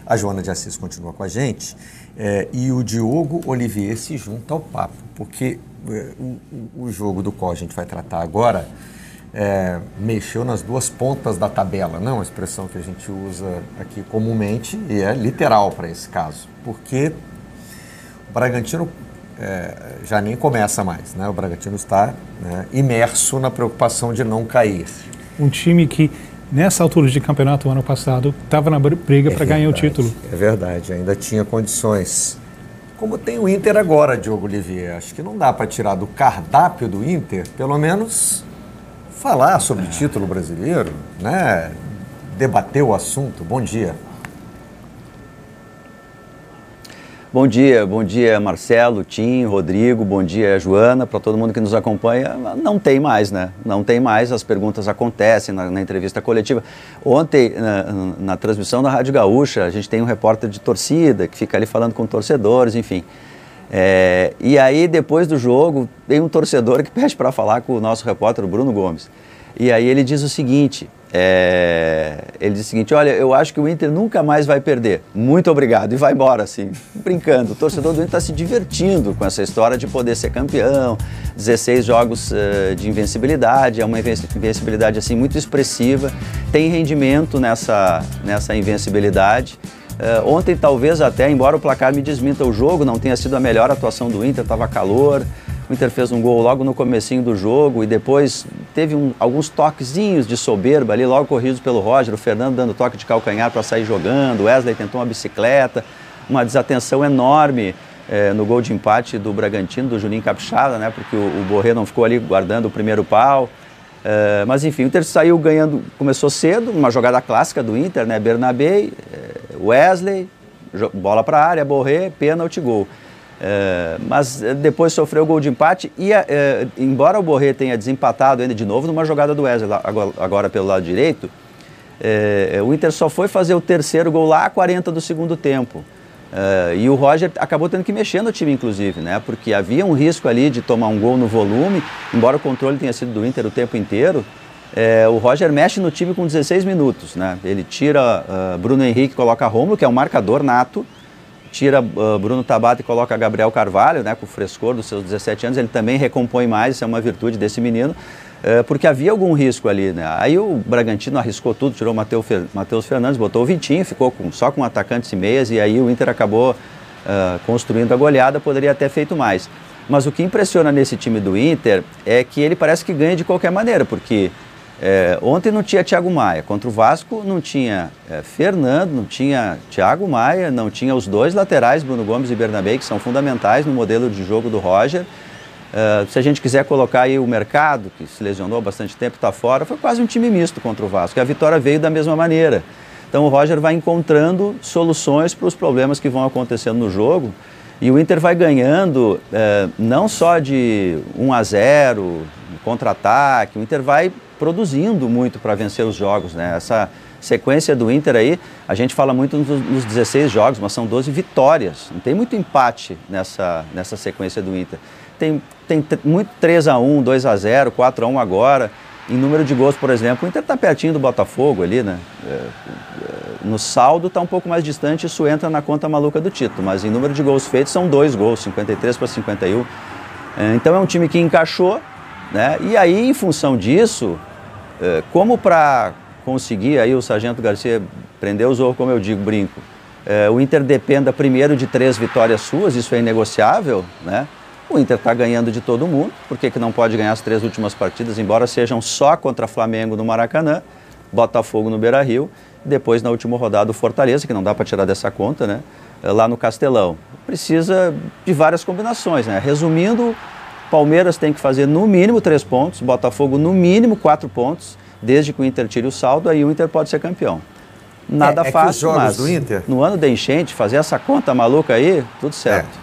A Joana de Assis continua com a gente e o Diogo Olivier se junta ao papo, porque o jogo do qual a gente vai tratar agora mexeu nas duas pontas da tabela, não? Uma expressão que a gente usa aqui comumente e é literal para esse caso, porque o Bragantino já nem começa mais, né? O Bragantino está, né, imerso na preocupação de não cair. Um time que, nessa altura de campeonato, ano passado, estava na briga para ganhar o título. É verdade, ainda tinha condições. Como tem o Inter agora, Diogo Olivier, acho que não dá para tirar do cardápio do Inter, pelo menos falar sobre o título brasileiro, né? Debater o assunto. Bom dia. Bom dia Marcelo, Tim, Rodrigo, bom dia Joana, para todo mundo que nos acompanha. Não tem mais, né? Não tem mais, as perguntas acontecem na entrevista coletiva. Ontem, na transmissão da Rádio Gaúcha, a gente tem um repórter de torcida que fica ali falando com torcedores, enfim. E aí, depois do jogo, tem um torcedor que pede para falar com o nosso repórter, o Bruno Gomes. E aí ele diz o seguinte, olha, eu acho que o Inter nunca mais vai perder, muito obrigado, e vai embora, assim, brincando. O torcedor do Inter está se divertindo com essa história de poder ser campeão, 16 jogos de invencibilidade, é uma invencibilidade, assim, muito expressiva, tem rendimento nessa invencibilidade. Ontem, talvez até, embora o placar me desminta o jogo, não tenha sido a melhor atuação do Inter, estava calor. O Inter fez um gol logo no comecinho do jogo e depois teve alguns toquezinhos de soberba ali, logo corridos pelo Roger, o Fernando dando toque de calcanhar para sair jogando, o Wesley tentou uma bicicleta, uma desatenção enorme no gol de empate do Bragantino, do Juninho Capixaba, né, porque o Borré não ficou ali guardando o primeiro pau. Mas enfim, o Inter saiu ganhando, começou cedo, uma jogada clássica do Inter, né, Bernabé, Wesley, bola para a área, Borré, pênalti, gol. Mas depois sofreu o gol de empate e, embora o Borré tenha desempatado ainda de novo numa jogada do Wesley, agora pelo lado direito, o Inter só foi fazer o terceiro gol lá a 40 do segundo tempo. E o Roger acabou tendo que mexer no time, inclusive, né? Porque havia um risco ali de tomar um gol no volume, embora o controle tenha sido do Inter o tempo inteiro. O Roger mexe no time com 16 minutos, né? Ele tira Bruno Henrique, coloca Rômulo, que é um marcador nato, tira Bruno Tabata e coloca Gabriel Carvalho, né, com o frescor dos seus 17 anos, ele também recompõe mais, isso é uma virtude desse menino, porque havia algum risco ali, né? Aí o Bragantino arriscou tudo, tirou o Matheus Fernandes, botou o Vitinho, ficou só com atacantes e meias, e aí o Inter acabou construindo a goleada, poderia ter feito mais. Mas o que impressiona nesse time do Inter é que ele parece que ganha de qualquer maneira, porque ontem não tinha Thiago Maia, contra o Vasco não tinha Fernando, não tinha Thiago Maia, não tinha os dois laterais, Bruno Gomes e Bernabé, que são fundamentais no modelo de jogo do Roger. Se a gente quiser colocar aí o Mercado, que se lesionou há bastante tempo, está fora, foi quase um time misto contra o Vasco, e a vitória veio da mesma maneira. Então o Roger vai encontrando soluções para os problemas que vão acontecendo no jogo, e o Inter vai ganhando não só de 1-0, contra-ataque, o Inter vai produzindo muito para vencer os jogos, né? Essa sequência do Inter aí, a gente fala muito nos 16 jogos, mas são 12 vitórias, não tem muito empate nessa sequência do Inter. Tem muito 3-1, 2-0, 4-1 agora. Em número de gols, por exemplo, o Inter está pertinho do Botafogo ali, né? No saldo está um pouco mais distante, isso entra na conta maluca do título, mas em número de gols feitos são 2 gols, 53-51. Então é um time que encaixou, né? E aí, em função disso, como para conseguir, aí o Sargento Garcia prendeu o zorro, como eu digo, brinco, o Inter dependa primeiro de 3 vitórias suas, isso é inegociável, né? O Inter está ganhando de todo mundo, por que não pode ganhar as 3 últimas partidas, embora sejam só contra Flamengo no Maracanã, Botafogo no Beira-Rio, depois na última rodada o Fortaleza, que não dá para tirar dessa conta, né? Lá no Castelão. Precisa de várias combinações, né? Resumindo, Palmeiras tem que fazer no mínimo 3 pontos, Botafogo no mínimo 4 pontos, desde que o Inter tire o saldo, aí o Inter pode ser campeão. Nada fácil, que os jogos mas do Inter... no ano da enchente, fazer essa conta maluca aí, tudo certo.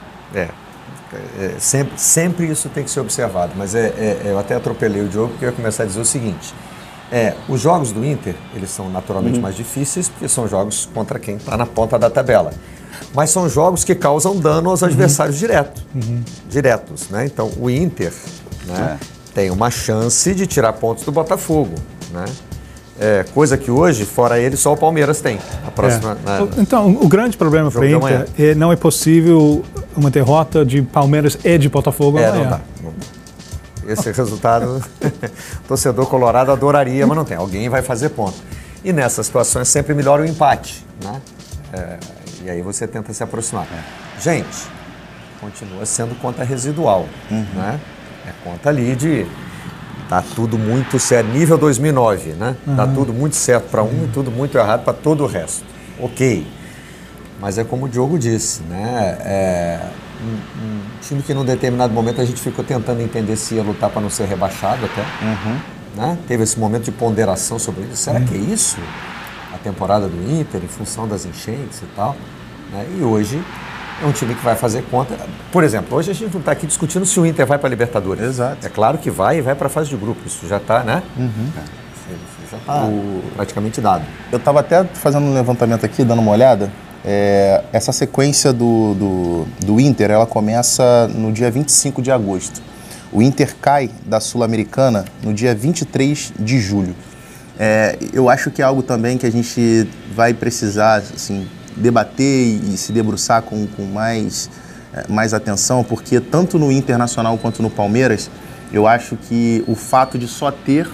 Sempre isso tem que ser observado, mas eu até atropelei o Diogo porque eu ia começar a dizer o seguinte, os jogos do Inter, eles são naturalmente mais difíceis porque são jogos contra quem está na ponta da tabela. Mas são jogos que causam dano aos adversários diretos, né? Então, o Inter, né, tem uma chance de tirar pontos do Botafogo, né? Coisa que hoje, fora ele, só o Palmeiras tem. A próxima, Então, o grande problema para o Inter é não é possível uma derrota de Palmeiras e de Botafogo amanhã. Não dá. Esse resultado, o torcedor colorado adoraria, mas não tem. Alguém vai fazer ponto. E nessas situações sempre melhora o empate, né? E aí você tenta se aproximar. Gente, continua sendo conta residual, né? É conta ali de... Tá tudo muito certo, nível 2009, né? Tá tudo muito certo para um e tudo muito errado para todo o resto. Ok. Mas é como o Diogo disse, né? Um time que num determinado momento a gente ficou tentando entender se ia lutar para não ser rebaixado até. Né? Teve esse momento de ponderação sobre isso. Será que é isso? A temporada do Inter, em função das enchentes e tal. Né? E hoje é um time que vai fazer conta. Por exemplo, hoje a gente não está aqui discutindo se o Inter vai para a Libertadores. Exato. É claro que vai e vai para a fase de grupo. Isso já está, né? Isso já está praticamente dado. Eu estava até fazendo um levantamento aqui, dando uma olhada. Essa sequência do Inter, ela começa no dia 25 de agosto. O Inter cai da Sul-Americana no dia 23 de julho. Eu acho que é algo também que a gente vai precisar, assim, debater e se debruçar com mais atenção, porque tanto no Internacional quanto no Palmeiras, eu acho que o fato de só ter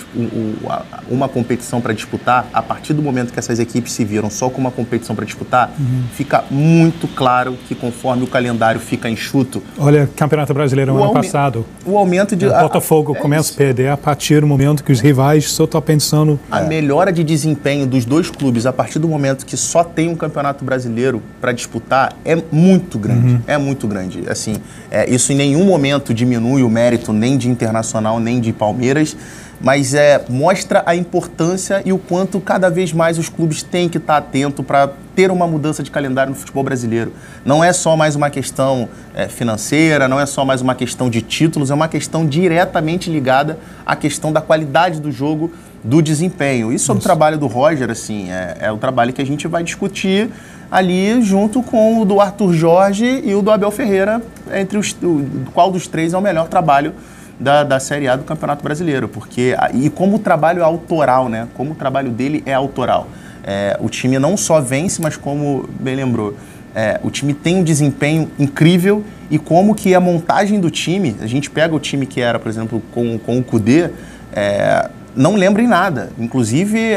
uma competição para disputar, a partir do momento que essas equipes se viram só com uma competição para disputar, fica muito claro que conforme o calendário fica enxuto... Olha, Campeonato Brasileiro ano passado. O aumento de... O Botafogo começa a perder a partir do momento que os rivais só estão pensando... A melhora de desempenho dos dois clubes a partir do momento que só tem um Campeonato Brasileiro para disputar é muito grande. É muito grande. Assim, isso em nenhum momento diminui o mérito nem de Internacional, nem de Palmeiras, mas mostra a importância e o quanto cada vez mais os clubes têm que estar atentos para ter uma mudança de calendário no futebol brasileiro. Não é só mais uma questão financeira, não é só mais uma questão de títulos, é uma questão diretamente ligada à questão da qualidade do jogo, do desempenho. E sobre o trabalho do Roger, assim, é o trabalho que a gente vai discutir ali junto com o do Arthur Jorge e o do Abel Ferreira, qual dos três é o melhor trabalho da Série A do Campeonato Brasileiro, e como o trabalho é autoral, né? Como o trabalho dele é autoral. O time não só vence, mas como bem lembrou, o time tem um desempenho incrível e como que a montagem do time, a gente pega o time que era, por exemplo, com o Kudê, não lembra em nada. Inclusive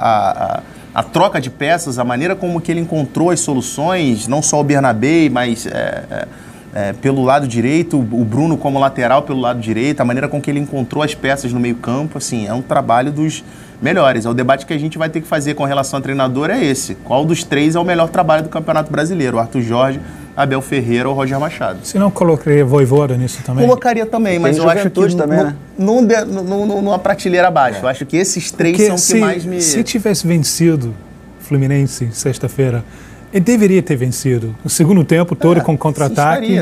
a troca de peças, a maneira como que ele encontrou as soluções, não só o Bernabé, mas pelo lado direito, o Bruno como lateral pelo lado direito, a maneira com que ele encontrou as peças no meio campo, assim, é um trabalho dos melhores. O debate que a gente vai ter que fazer com relação ao treinador é esse. Qual dos três é o melhor trabalho do Campeonato Brasileiro? O Arthur Jorge, Abel Ferreira ou Roger Machado? Se não colocaria Vojvoda nisso também? Colocaria também, mas eu acho que também, né? numa prateleira abaixo. Eu acho que esses três são os que mais me... Se tivesse vencido Fluminense sexta-feira, ele deveria ter vencido. No segundo tempo, todo com contra-ataque.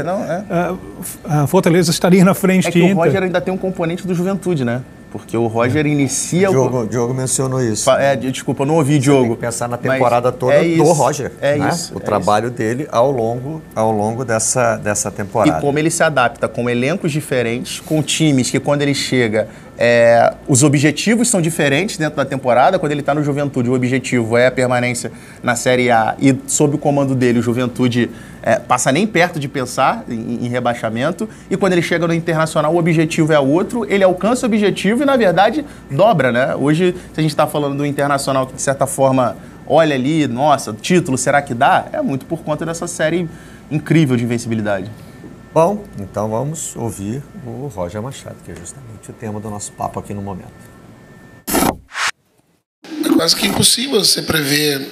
A Fortaleza estaria na frente de Inter. O Roger ainda tem um componente do Juventude, né? Porque o Roger inicia... O Diogo mencionou isso. Desculpa, eu não ouvi, Diogo. Tem que pensar na temporada toda do Roger. O trabalho dele ao longo dessa temporada. E como ele se adapta com elencos diferentes, com times que quando ele chega... os objetivos são diferentes dentro da temporada. Quando ele está no Juventude, o objetivo é a permanência na Série A e sob o comando dele, o Juventude passa nem perto de pensar em rebaixamento. E quando ele chega no Internacional, o objetivo é outro, ele alcança o objetivo e, na verdade, dobra, né? Hoje, se a gente está falando do Internacional que, de certa forma, olha ali, nossa, título, será que dá? É muito por conta dessa série incrível de invencibilidade. Bom, então vamos ouvir o Roger Machado, que é justamente o tema do nosso papo aqui no momento. É quase que impossível você prever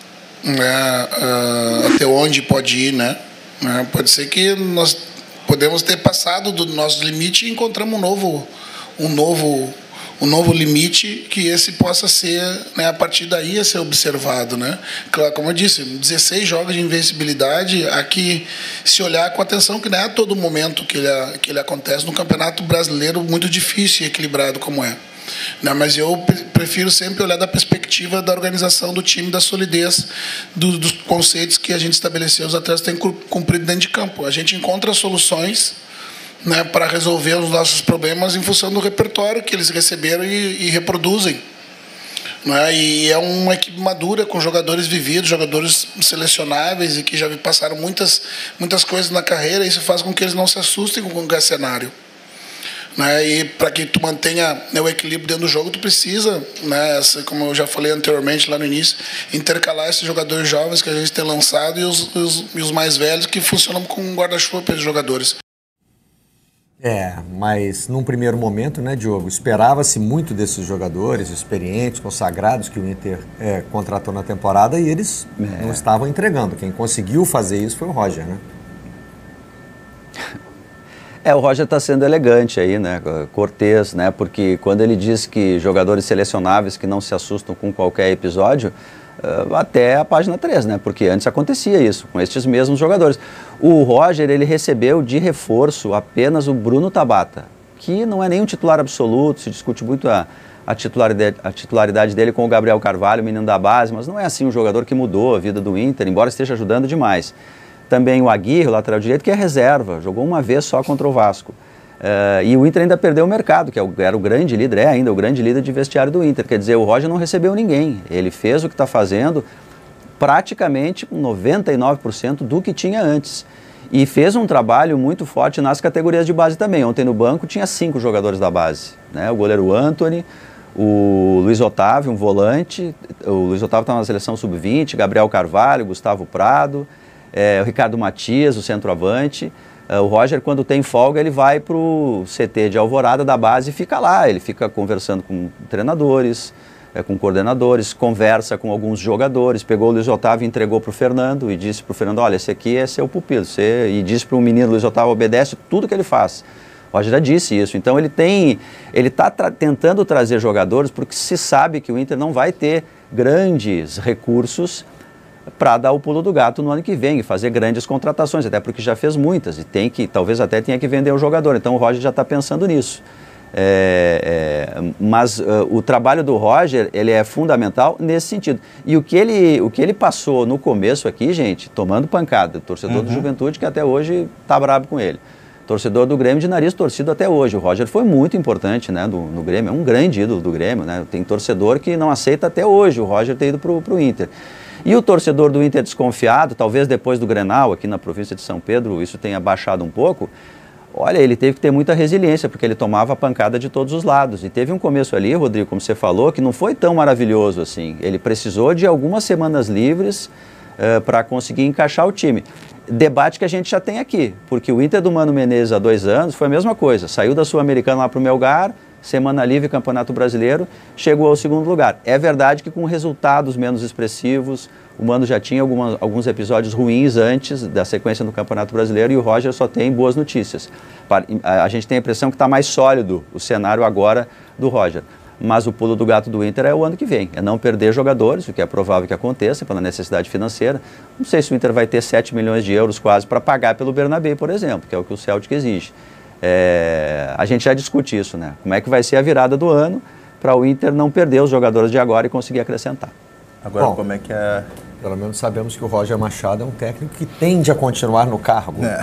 até onde pode ir, né? Pode ser que nós podemos ter passado do nosso limite e encontramos um novo limite que esse possa ser, né, a partir daí a ser observado, né? Claro, como eu disse, 16 jogos de invencibilidade, aqui se olhar com atenção que não é a todo momento que ele acontece no Campeonato Brasileiro muito difícil e equilibrado como é. Não, mas eu prefiro sempre olhar da perspectiva da organização do time, da solidez dos conceitos que a gente estabeleceu, os atletas têm cumprido dentro de campo. A gente encontra soluções, né, para resolver os nossos problemas em função do repertório que eles receberam e reproduzem. né? E é uma equipe madura, com jogadores vividos, jogadores selecionáveis e que já passaram muitas coisas na carreira. Isso faz com que eles não se assustem com qualquer cenário. Né? E para que tu mantenha, né, o equilíbrio dentro do jogo, tu precisa, né, como eu já falei anteriormente lá no início, intercalar esses jogadores jovens que a gente tem lançado e os mais velhos que funcionam com um guarda-chuva para esses jogadores. Mas num primeiro momento, né, Diogo, esperava-se muito desses jogadores experientes, consagrados que o Inter contratou na temporada e eles não estavam entregando. Quem conseguiu fazer isso foi o Roger, né? O Roger está sendo elegante aí, né, cortês, né, porque quando ele diz que jogadores selecionáveis que não se assustam com qualquer episódio, até a página 3, né, porque antes acontecia isso, com estes mesmos jogadores. O Roger, ele recebeu de reforço apenas o Bruno Tabata, que não é nenhum titular absoluto, se discute muito a titularidade dele com o Gabriel Carvalho, menino da base, mas não é assim um jogador que mudou a vida do Inter, embora esteja ajudando demais. Também o Aguirre, o lateral direito, que é reserva, jogou uma vez só contra o Vasco. E o Inter ainda perdeu o mercado, que era o grande líder, ainda o grande líder de vestiário do Inter. Quer dizer, o Roger não recebeu ninguém. Ele fez o que está fazendo praticamente com 99% do que tinha antes. E fez um trabalho muito forte nas categorias de base também. Ontem no banco tinha 5 jogadores da base, né? O goleiro Antony, o Luiz Otávio, um volante, o Luiz Otávio está na seleção sub-20, Gabriel Carvalho, Gustavo Prado, o Ricardo Matias, o centroavante. O Roger, quando tem folga, ele vai para o CT de Alvorada da base e fica lá. Ele fica conversando com treinadores, com coordenadores, conversa com alguns jogadores. Pegou o Luiz Otávio e entregou para o Fernando e disse para o Fernando, olha, esse aqui é seu pupilo. E disse para o menino Luiz Otávio, obedece tudo que ele faz. O Roger já disse isso. Então ele está tentando trazer jogadores porque se sabe que o Inter não vai ter grandes recursos para dar o pulo do gato no ano que vem e fazer grandes contratações, até porque já fez muitas e talvez até tenha que vender o jogador. Então o Roger já está pensando nisso. Mas o trabalho do Roger, ele é fundamental nesse sentido. E o que ele passou no começo aqui, gente, tomando pancada, torcedor do Juventude que até hoje está bravo com ele. Torcedor do Grêmio de nariz torcido até hoje. O Roger foi muito importante, né, no Grêmio, é um grande ídolo do Grêmio, né? Tem torcedor que não aceita até hoje o Roger ter ido para o Inter. E o torcedor do Inter desconfiado, talvez depois do Grenal, aqui na província de São Pedro, isso tenha baixado um pouco. Olha, ele teve que ter muita resiliência, porque ele tomava a pancada de todos os lados. E teve um começo ali, Rodrigo, como você falou, que não foi tão maravilhoso assim. Ele precisou de algumas semanas livres para conseguir encaixar o time. Debate que a gente já tem aqui, porque o Inter do Mano Menezes há 2 anos foi a mesma coisa. Saiu da Sul-Americana lá para o Melgar, semana livre, Campeonato Brasileiro, chegou ao 2º lugar. É verdade que com resultados menos expressivos, o Mano já tinha alguns episódios ruins antes da sequência do Campeonato Brasileiro e o Roger só tem boas notícias. A gente tem a impressão que está mais sólido o cenário agora do Roger. Mas o pulo do gato do Inter é o ano que vem, é não perder jogadores, o que é provável que aconteça pela necessidade financeira. Não sei se o Inter vai ter 7 milhões de euros quase para pagar pelo Bernabé, por exemplo, que é o que o Celtic exige. A gente já discute isso, né? Como é que vai ser a virada do ano para o Inter não perder os jogadores de agora e conseguir acrescentar. Agora, bom, como é que é... Pelo menos sabemos que o Roger Machado é um técnico que tende a continuar no cargo. Né?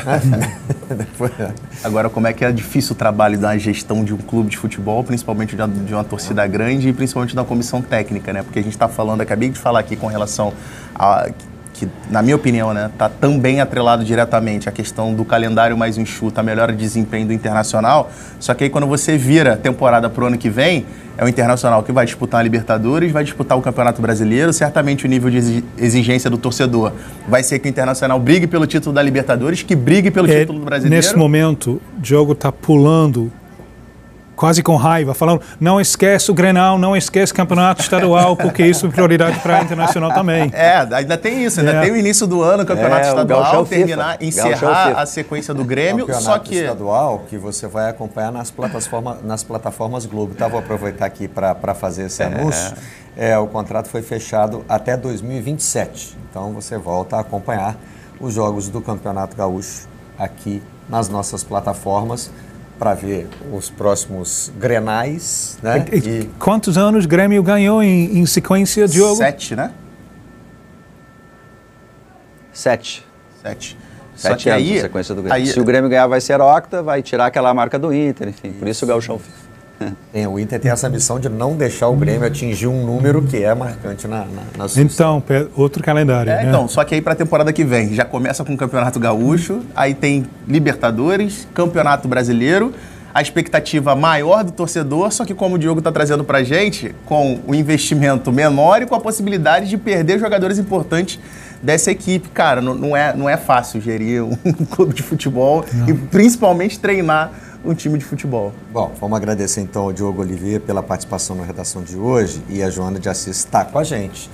Agora, como é que é difícil o trabalho da gestão de um clube de futebol, principalmente de uma torcida grande e principalmente da comissão técnica, né? Porque a gente está falando, acabei de falar aqui com relação a... que, na minha opinião, né, está também atrelado diretamente à questão do calendário mais enxuto, a melhora de desempenho do Internacional. Só que aí quando você vira a temporada para o ano que vem, é o Internacional que vai disputar a Libertadores, vai disputar o Campeonato Brasileiro, certamente o nível de exigência do torcedor vai ser que o Internacional brigue pelo título da Libertadores, que brigue pelo título do Brasileiro. Nesse momento, o Diogo está pulando quase com raiva, falando, não esquece o Grenal, não esquece o Campeonato Estadual, porque isso é prioridade para a Internacional também. Ainda tem isso, ainda tem o início do ano, o Campeonato Estadual, encerrar a sequência do Grêmio, só que... Estadual que você vai acompanhar nas plataformas Globo. Tá, vou aproveitar aqui para fazer esse anúncio. O contrato foi fechado até 2027, então você volta a acompanhar os jogos do Campeonato Gaúcho aqui nas nossas plataformas, para ver os próximos grenais, né? E quantos anos o Grêmio ganhou em sequência, Diogo? 7, né? 7. 7 anos na sequência do Grêmio. Se o Grêmio ganhar, vai ser octa, vai tirar aquela marca do Inter, enfim. Por isso o Gauchão fica. O Inter tem essa missão de não deixar o Grêmio atingir um número que é marcante na sua. Então, outro calendário, né? Então, só que aí para a temporada que vem, já começa com o Campeonato Gaúcho, aí tem Libertadores, Campeonato Brasileiro, a expectativa maior do torcedor, só que como o Diogo está trazendo para a gente, com o investimento menor e com a possibilidade de perder jogadores importantes dessa equipe. Cara, não é fácil gerir um clube de futebol e principalmente treinar um time de futebol. Bom, vamos agradecer então ao Diogo Oliveira pela participação na redação de hoje e a Joana de Assis está com a gente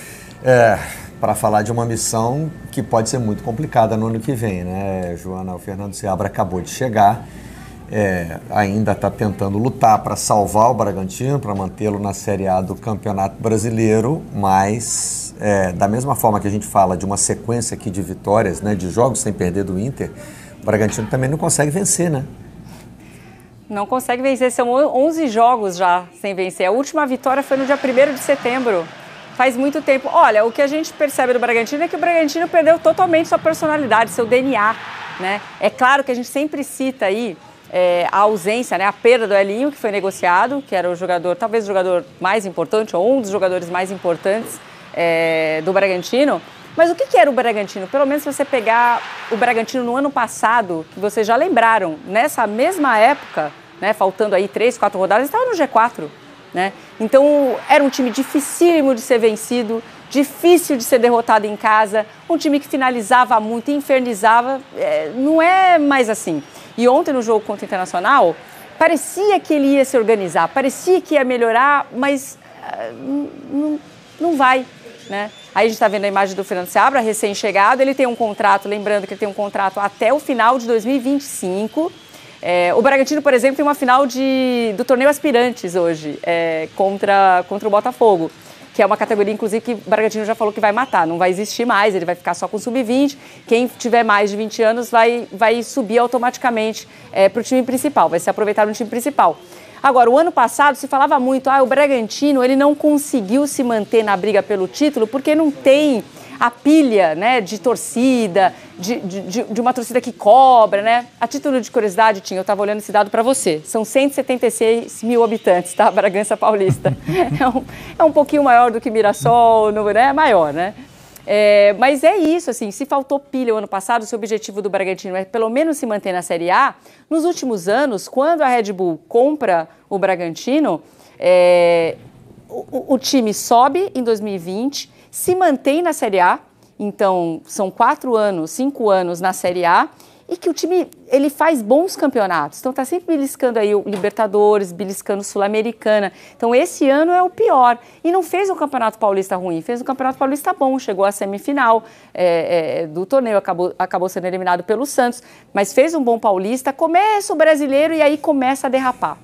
para falar de uma missão que pode ser muito complicada no ano que vem, né, Joana? O Fernando Seabra acabou de chegar, ainda está tentando lutar para salvar o Bragantino, para mantê-lo na Série A do Campeonato Brasileiro, mas da mesma forma que a gente fala de uma sequência aqui de vitórias, né, de jogos sem perder do Inter, o Bragantino também não consegue vencer, né? Não consegue vencer, são 11 jogos já sem vencer. A última vitória foi no dia 1º de setembro, faz muito tempo. Olha, o que a gente percebe do Bragantino é que o Bragantino perdeu totalmente sua personalidade, seu DNA, né? É claro que a gente sempre cita aí a ausência, né, a perda do Elinho, que foi negociado, que era o jogador, talvez o jogador mais importante, ou um dos jogadores mais importantes do Bragantino. Mas o que era o Bragantino? Pelo menos se você pegar o Bragantino no ano passado, que vocês já lembraram, nessa mesma época, né, faltando aí 3, 4 rodadas, estava no G4, né? Então era um time dificílimo de ser vencido, difícil de ser derrotado em casa, um time que finalizava muito, infernizava, não é mais assim. E ontem no jogo contra o Internacional, parecia que ele ia se organizar, parecia que ia melhorar, mas não vai, né? Aí a gente está vendo a imagem do Fernando Seabra, recém-chegado, ele tem um contrato, lembrando que ele tem um contrato até o final de 2025. O Bragantino, por exemplo, tem uma final do torneio Aspirantes hoje, contra o Botafogo, que é uma categoria, inclusive, que o Bragantino já falou que vai matar, não vai existir mais, ele vai ficar só com sub-20. Quem tiver mais de 20 anos vai subir automaticamente para o time principal, vai se aproveitar no time principal. Agora, o ano passado se falava muito, o Bragantino ele não conseguiu se manter na briga pelo título porque não tem a pilha, né, de torcida, de uma torcida que cobra, né? A título de curiosidade, Tim, eu estava olhando esse dado para você, são 176 mil habitantes, tá? Bragança Paulista. É um pouquinho maior do que Mirassol, né? É maior, né? Mas é isso, assim, se faltou pilha o ano passado, se o objetivo do Bragantino é pelo menos se manter na Série A, nos últimos anos, quando a Red Bull compra o Bragantino, o time sobe em 2020, se mantém na Série A, então são 5 anos na Série A, e que o time ele faz bons campeonatos. Então está sempre beliscando aí o Libertadores, beliscando Sul-Americana. Então esse ano é o pior. E não fez um Campeonato Paulista ruim, fez um Campeonato Paulista bom, chegou à semifinal do torneio, acabou sendo eliminado pelo Santos, mas fez um bom Paulista, começa o Brasileiro e aí começa a derrapar.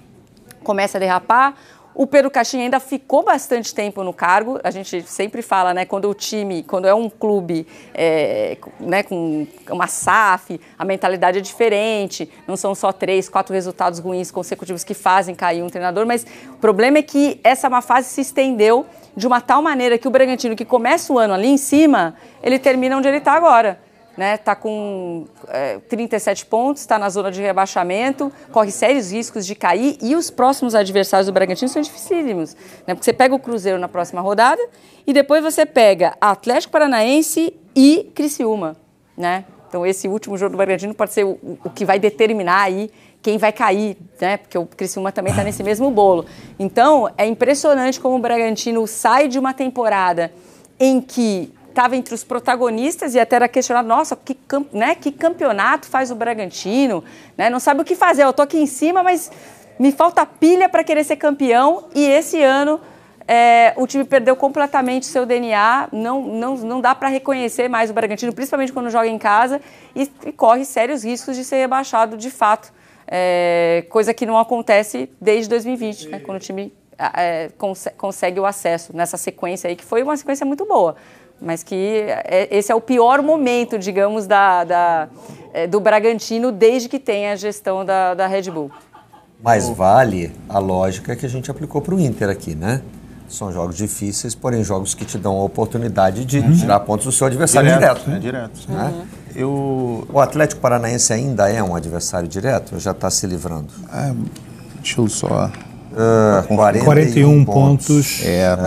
O Pedro Caixinha ainda ficou bastante tempo no cargo. A gente sempre fala, né, quando é um clube né, com uma SAF, a mentalidade é diferente, não são só 3, 4 resultados ruins consecutivos que fazem cair um treinador, mas o problema é que essa má fase se estendeu de uma tal maneira que o Bragantino, que começa o ano ali em cima, ele termina onde ele está agora. Está com 37 pontos, está na zona de rebaixamento, corre sérios riscos de cair e os próximos adversários do Bragantino são dificílimos, né? Porque você pega o Cruzeiro na próxima rodada e depois você pega Atlético Paranaense e Criciúma, né? Então esse último jogo do Bragantino pode ser o que vai determinar aí quem vai cair, né? Porque o Criciúma também está nesse mesmo bolo. Então é impressionante como o Bragantino sai de uma temporada em que estava entre os protagonistas e até era questionado, nossa, que campeonato faz o Bragantino, né? Não sabe o que fazer, eu estou aqui em cima, mas me falta pilha para querer ser campeão e esse ano o time perdeu completamente seu DNA, não dá para reconhecer mais o Bragantino, principalmente quando joga em casa e corre sérios riscos de ser rebaixado de fato, coisa que não acontece desde 2020, né? Quando o time consegue o acesso nessa sequência aí, que foi uma sequência muito boa. Mas que esse é o pior momento, digamos, do Bragantino desde que tem a gestão da Red Bull. Mas vale a lógica que a gente aplicou para o Inter aqui, né? São jogos difíceis, porém jogos que te dão a oportunidade de tirar pontos do seu adversário direto. Direto. Né? O Atlético Paranaense ainda é um adversário direto ou já está se livrando? Deixa eu só 41 pontos.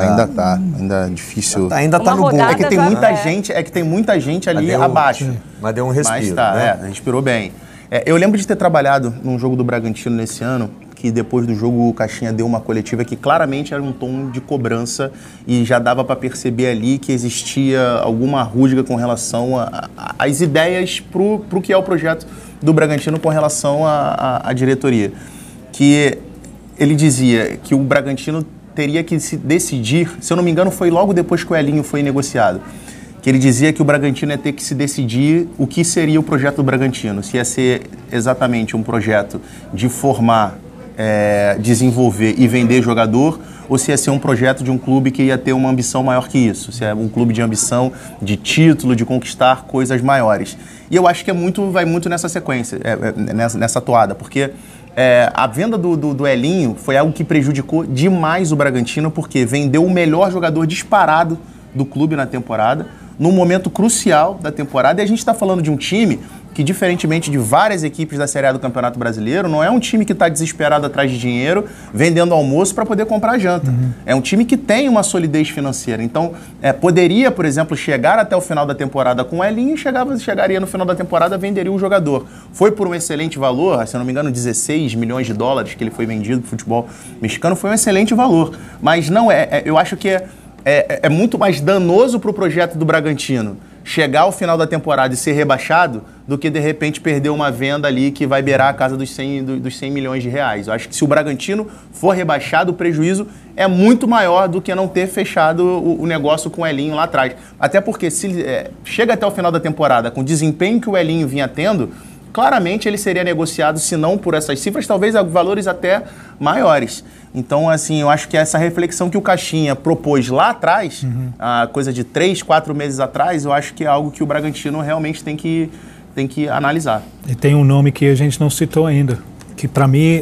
Ainda difícil. Ainda tá no bom. É que tem muita gente ali abaixo. Mas deu um respiro. Respirou bem. Eu lembro de ter trabalhado num jogo do Bragantino nesse ano, que depois do jogo o Caixinha deu uma coletiva que claramente era um tom de cobrança e já dava para perceber ali que existia alguma rusga com relação às ideias pro que é o projeto do Bragantino com relação à diretoria. Que ele dizia que o Bragantino teria que se decidir, se eu não me engano foi logo depois que o Elinho foi negociado, que ele dizia que o Bragantino ia ter que se decidir o que seria o projeto do Bragantino, se ia ser exatamente um projeto de formar, desenvolver e vender jogador, ou se ia ser um projeto de um clube que ia ter uma ambição maior que isso, se é um clube de ambição, de título, de conquistar coisas maiores. E eu acho que vai muito nessa sequência, nessa toada, porque a venda do Elinho foi algo que prejudicou demais o Bragantino, porque vendeu o melhor jogador disparado do clube na temporada, num momento crucial da temporada, e a gente está falando de um time que, diferentemente de várias equipes da Série A do Campeonato Brasileiro, não é um time que está desesperado atrás de dinheiro, vendendo almoço para poder comprar janta. É um time que tem uma solidez financeira. Então, poderia, por exemplo, chegar até o final da temporada com o Elinho e chegaria no final da temporada, venderia o jogador. Foi por um excelente valor, se eu não me engano, 16 milhões de dólares que ele foi vendido para o futebol mexicano, foi um excelente valor. Mas não eu acho que é muito mais danoso para o projeto do Bragantino chegar ao final da temporada e ser rebaixado do que, de repente, perder uma venda ali que vai beirar a casa dos 100 milhões de reais. Eu acho que se o Bragantino for rebaixado, o prejuízo é muito maior do que não ter fechado o negócio com o Elinho lá atrás. Até porque se chega até o final da temporada com o desempenho que o Elinho vinha tendo, claramente ele seria negociado, se não por essas cifras, talvez a valores até maiores. Então, assim, eu acho que essa reflexão que o Caixinha propôs lá atrás, a coisa de 3, 4 meses atrás, eu acho que é algo que o Bragantino realmente tem que analisar. E tem um nome que a gente não citou ainda, que para mim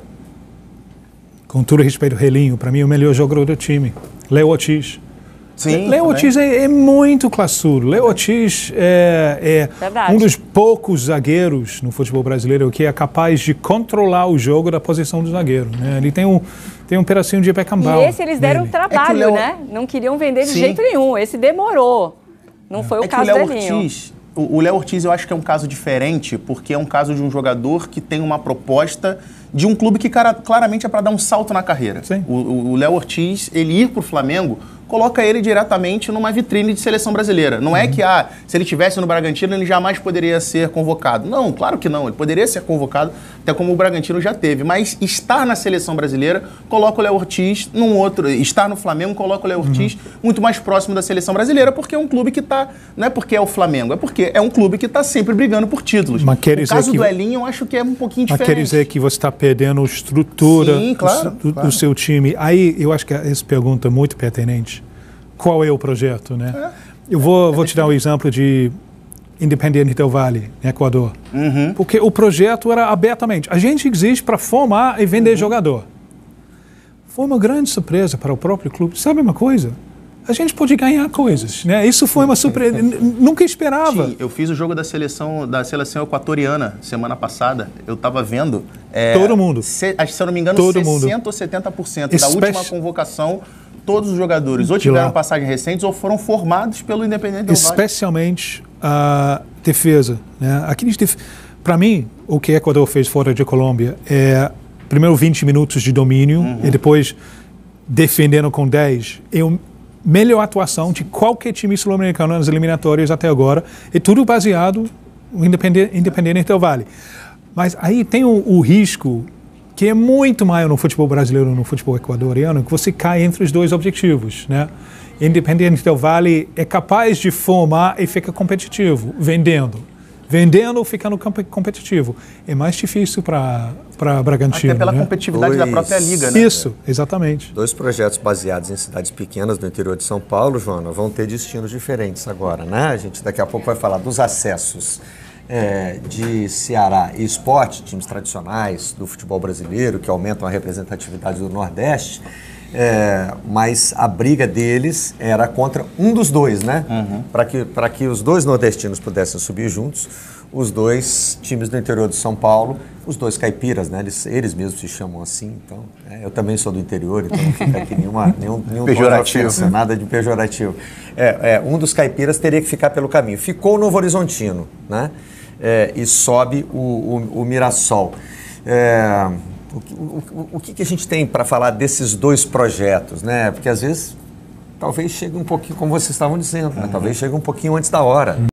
com todo respeito ao Relinho, para mim é o melhor jogador do time, Léo Ortiz. Sim, Léo Ortiz é muito classudo. Léo Ortiz é um dos poucos zagueiros no futebol brasileiro que é capaz de controlar o jogo da posição do zagueiro. Né? Ele tem um pedacinho de Beckenbauer. E esse eles deram trabalho, né? Não queriam vender de jeito nenhum. Esse demorou. Não foi o caso do Elinho. O Léo Ortiz eu acho que é um caso diferente, porque é um caso de um jogador que tem uma proposta de um clube que claramente é para dar um salto na carreira. O Léo Ortiz, ele ir para o Flamengo, coloca ele diretamente numa vitrine de seleção brasileira. Não é que, se ele estivesse no Bragantino, ele jamais poderia ser convocado. Não, claro que não. Ele poderia ser convocado, até como o Bragantino já teve. Mas estar na seleção brasileira, coloca o Léo Ortiz num outro... Estar no Flamengo, coloca o Léo Ortiz muito mais próximo da seleção brasileira, porque é um clube que está... Não é porque é o Flamengo, é porque é um clube que está sempre brigando por títulos. Mas o caso do Elinho, eu acho que é um pouquinho diferente. Mas quer dizer que você está perdendo a estrutura do seu time. Aí, eu acho que essa pergunta é muito pertinente. Qual é o projeto, né? Eu vou te dar um exemplo de Independiente del Valle, no Equador. Porque o projeto era abertamente. A gente existe para formar e vender jogador. Foi uma grande surpresa para o próprio clube. Sabe uma coisa? A gente pode ganhar coisas, né? Isso foi uma surpresa. Nunca esperava. Sim, eu fiz o jogo da seleção equatoriana semana passada. Eu estava vendo... todo mundo. Se eu não me engano, 60% ou 70% da última convocação... Todos os jogadores ou tiveram passagens recentes ou foram formados pelo Independiente del Valle. Especialmente a defesa. Né? Para mim, o que o Equador fez fora de Colômbia é primeiro 20 minutos de domínio e depois defendendo com 10. É a melhor atuação de qualquer time sul-americano nas eliminatórias até agora. É tudo baseado no Independiente del Valle. Mas aí tem o risco... que é muito maior no futebol brasileiro e no futebol equatoriano, que você cai entre os dois objetivos, né? Independiente del Valle é capaz de formar e fica competitivo, vendendo, ficando competitivo. É mais difícil para Bragantino. Até pela competitividade da própria liga, né? Isso, exatamente. 2 projetos baseados em cidades pequenas do interior de São Paulo, Joana, vão ter destinos diferentes agora, né? A gente daqui a pouco vai falar dos acessos de Ceará e Sport, times tradicionais do futebol brasileiro que aumentam a representatividade do Nordeste, mas a briga deles era contra um dos dois, né? Para que os dois nordestinos pudessem subir juntos, os dois times do interior de São Paulo, os dois caipiras, né? Eles mesmos se chamam assim, então eu também sou do interior, então não fica aqui nenhum pejorativo, ofensa, nada de pejorativo. Um dos caipiras teria que ficar pelo caminho. Ficou o Novo Horizontino, né? E sobe o Mirassol. O que a gente tem para falar desses dois projetos, né? Porque às vezes talvez chegue um pouquinho, como vocês estavam dizendo, né? Talvez chegue um pouquinho antes da hora.